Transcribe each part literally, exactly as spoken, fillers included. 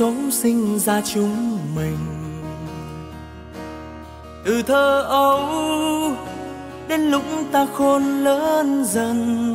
số sinh ra chúng mình. Từ thơ ấu đến lúc ta khôn lớn dần,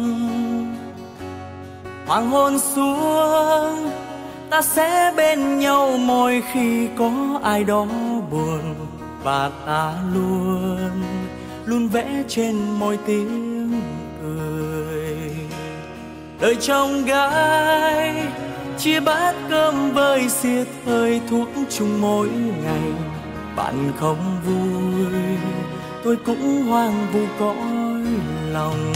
hoàng hôn xuống ta sẽ bên nhau mỗi khi có ai đó buồn. Và ta luôn luôn vẽ trên môi tiếng cười. Đời trong gái chia bát cơm vơi xiết hơi thuốc chung mỗi ngày. Bạn không vui tôi cũng hoang vu cõi lòng.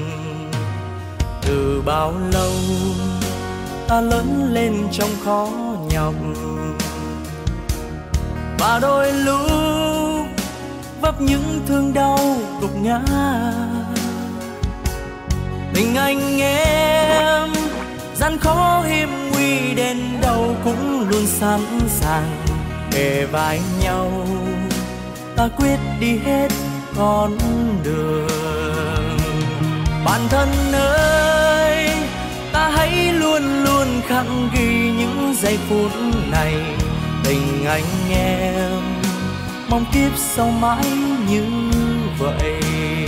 Từ bao lâu ta lớn lên trong khó nhọc, và đôi lúc vấp những thương đau gục ngã. Tình anh em gian khó hiểm nguy đến đâu cũng luôn sẵn sàng kề vai nhau. Ta quyết đi hết con đường. Bạn thân ơi, ta hãy luôn luôn khắc ghi những giây phút này. Tình anh em mong kiếp sau mãi như vậy.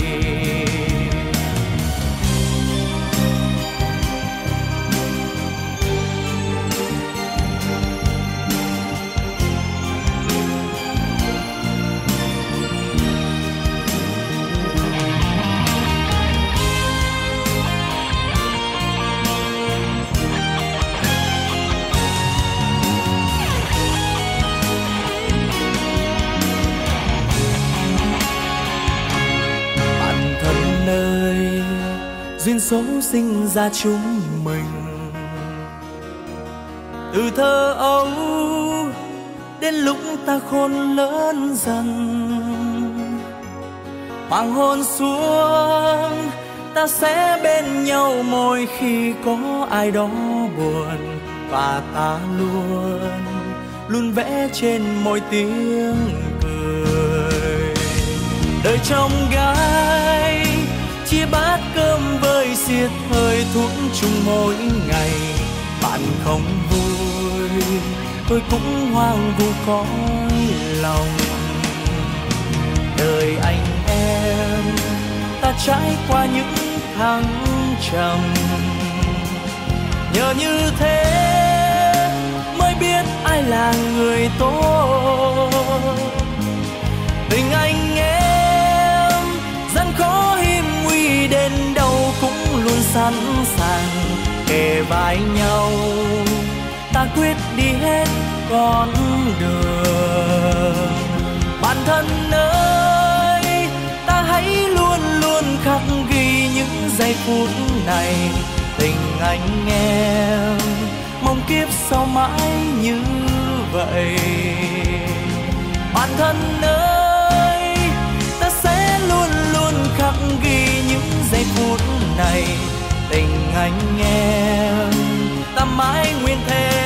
Duyên số sinh ra chúng mình. Từ thơ ấu đến lúc ta khôn lớn dần, hoàng hôn xuống ta sẽ bên nhau mỗi khi có ai đó buồn. Và ta luôn luôn vẽ trên môi tiếng cười. Đời trong gái chia bát cơm vơi xiết hơi thuốc chung mỗi ngày. Bạn không vui tôi cũng hoang vu cõi lòng. Đời anh em ta trải qua những thăng trầm, nhờ như thế mới biết ai là người tốt. Tình anh em gian khó hiểm nguy đến đâu cũng luôn sẵn sàng kề vai nhau. Ta quyết đi hết con đường. Bạn thân ơi, ta hãy luôn luôn khắc ghi những giây phút này. Tình anh em mong kiếp sau mãi như vậy. Bạn thân ơi, ta sẽ luôn luôn khắc ghi những giây phút này. Tình anh em ta mãi nguyên thế